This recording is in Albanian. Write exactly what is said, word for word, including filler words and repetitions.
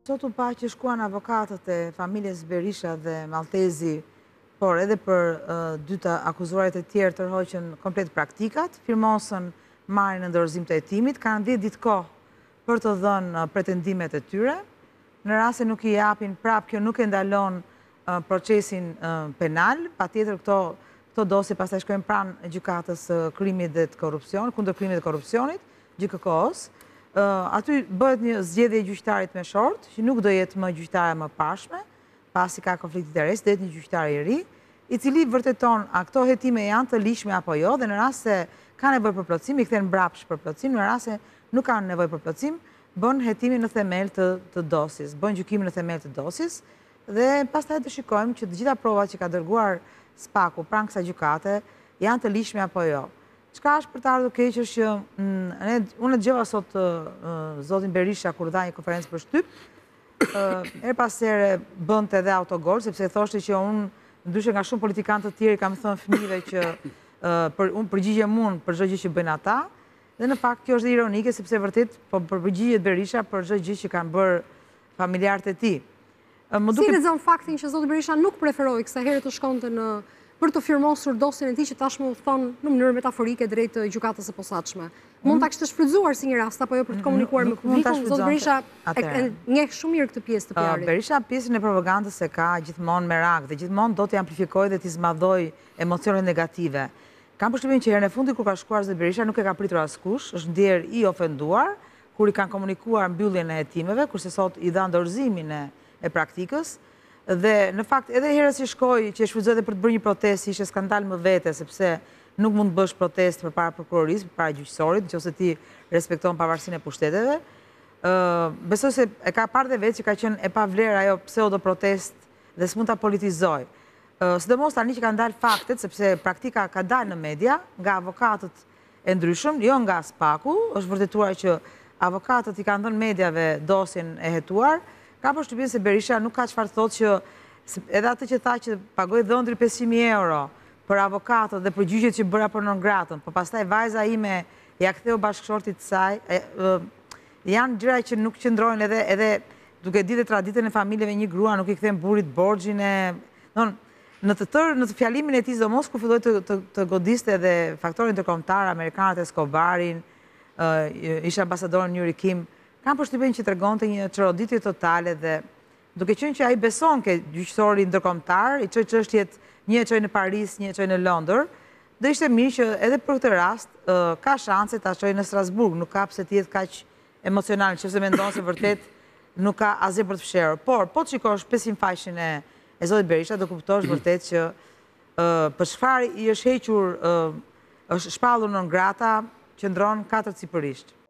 Sot u pa që shkuan avokatët e familjes Berisha dhe Maltezi, por edhe për dyta akuzuarit e tjerë tërhoqën komplet praktikat, firmosën marrjen në dorëzim të hetimit, kanë dhjetë ditë kohë për të dhënë pretendimet e tyre. Në rast se nuk i japin prap, kjo nuk e ndalon procesin penal, patjetër këto këto dosje pastaj shkojnë pranë gjykatës së krimit dhe të korrupsionit, kundër krimit dhe korrupsionit, G K K O-s. Aty bëhet një zgjedhje e gjyqtarit me short, që nuk do jetë më gjyqtare më pashme, pasi ka konflikt interes, do jetë një gjyqtar i ri, i cili vërteton a këto hetime janë të lishme apo jo, dhe në rast se ka nevojë për plotësim, i kthen mbrapsht për plotësim, në rast se nuk kanë nevojë për plotësim, bën hetimin në themel të, të dosjes, bën gjykimin në themel të dosjes, dhe pastaj të shikojmë që të gjitha provat që ka dërguar Spaku pranë kësaj gjykate janë të lishme apo jo. Çka është për të ardhur keq është që unë dëgjova sot zotin Berisha kur dha një konferencë për shtyp, her pas here bënte edhe autogol, sepse thoshte që unë, ndryshe nga shumë politikanë të tjerë, kam thënë fëmijëve që unë përgjigjem unë për çdo gjë që bëjnë ata, dhe në fakt kjo është ironike sepse vërtet po përgjigjet Berisha për çdo gjë që kanë bërë familjarët e tij. Si lexon faktin që zoti Berisha nuk preferoi kësaj herë të shkonte në për të firmosur dosjen e tij që tashmë u thon në mënyrë metaforike drejt gjykatës së posaçme. Mund ta kishte shfrytzuar si një rast apo jo për të komunikuar me publikun? Zoti Berisha e njeh shumë mirë këtë pjesë të pjarit. Berisha pjesën e propagandës e ka gjithmonë merak dhe gjithmonë do të amplifikojë dhe të zmadhoj emocione negative. Kam përshtypjen që herën e fundit kur ka shkuar zoti Berisha nuk e ka pritur askush, është ndjer i ofenduar kur i kanë komunikuar mbylljen e hetimeve, kurse sot i dha dorëzimin e e praktikës. Dhe në fakt edhe herës që shkoi, që e shfrytëzoi edhe për të bërë një protestë, ishte skandal më vete, sepse nuk mund të bësh protestë përpara prokurorisë, përpara gjyqësorit, nëse ti respekton pavarësinë e pushteteve. Besoj se e ka parë dhe vetë që ka qenë e pavlerë ajo pseudo protestë dhe s'mund ta politizoj. Sidomos tani që kanë dalë faktet, sepse praktika ka dalë në media nga avokatët e ndryshëm, jo nga Spaku, është vërtetuar që avokatët i kanë dhënë mediave dosjen e hetuar. Ka përshtypjen se Berisha nuk ka çfarë thotë që edhe atë që tha që pagoi dhëndri pesëqind mijë euro për avokatët dhe për gjyqjet që bëra për non gratën, por pastaj vajza ime ja ktheu bashkëshortit të saj, janë gjëra që nuk qëndrojnë edhe edhe duke ditë traditën e familjeve një grua nuk i kthen burrit borxhin e, don në të tërë në të fjalimin e tij domos kur filloi të, të, të godiste edhe faktorin ndërkombëtar amerikanët Escobarin, ishte ambasador në New York. Kam përshtypjen që tregonte një çoroditje totale dhe duke qenë që ai beson ke gjyqësori ndërkombëtar, i çoi çështjet, një e çoi në Paris, një e çoi në Londër, do ishte mirë që edhe për këtë rast ka shanse ta çojë në Strasburg, nuk ka pse të jetë kaq emocional, nëse mendon se vërtet nuk ka asgjë për të fshehur. Por po të shikosh pesëqind faqen e e zotit Berisha, do kuptosh vërtet që për çfarë i është hequr, është shpallur non grata, qëndron katërcipërisht.